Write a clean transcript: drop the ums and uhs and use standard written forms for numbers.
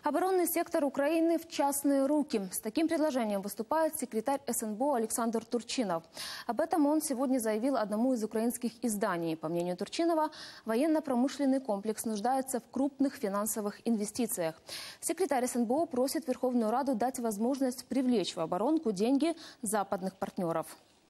Оборонный сектор Украины в частные руки. С таким предложением выступает секретарь СНБО Александр Турчинов. Об этом он сегодня заявил одному из украинских изданий. По мнению Турчинова, военно-промышленный комплекс нуждается в крупных финансовых инвестициях. Секретарь СНБО просит Верховную Раду дать возможность привлечь в оборонку деньги западных партнеров.